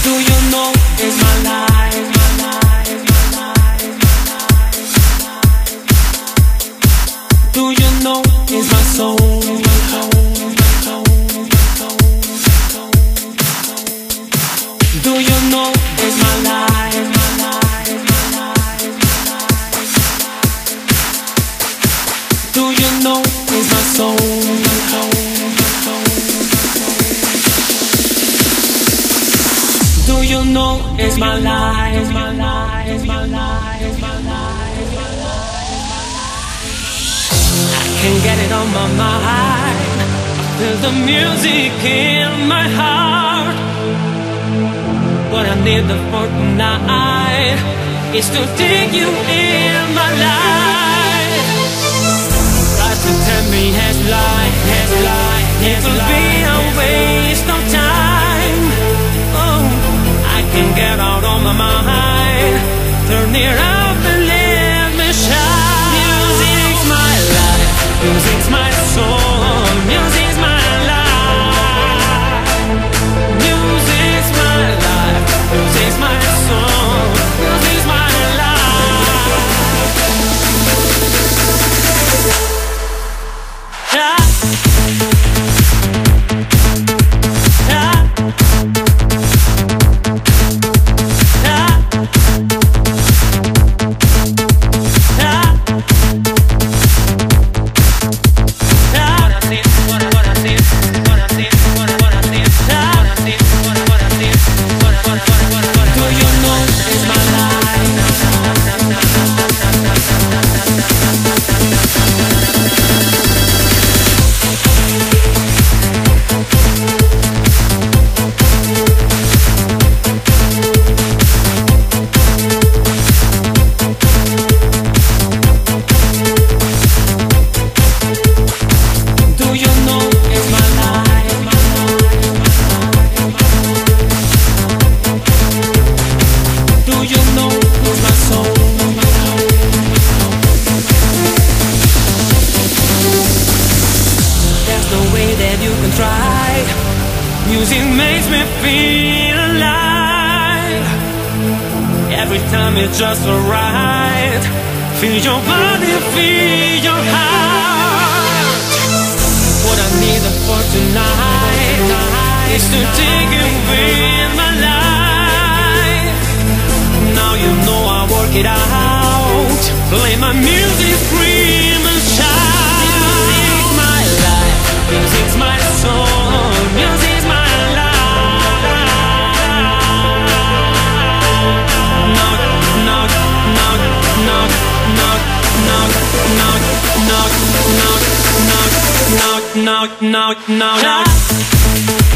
Do you know it's my life? Do you know it's my soul? Do you know it's my life? Do you know it's my soul? Do you know it's my life? I can't get it on my mind. I feel the music in my heart. What I need for tonight is to take you in my life. Try to tell me it's life, it will be a waste of time. Oh, I can't get out of my mind. Turn it up and let me shine. Music's my life, music's my soul, music's my life. Music's my life, music's my soul, music's my life. Yeah. Music makes me feel alive. Every time it's just alright. Feel your body, feel your heart. What I need for tonight is to take you in my life. Now you know I work it out. Play my music, scream and shout. Music's my life, music's my soul, music's my knock.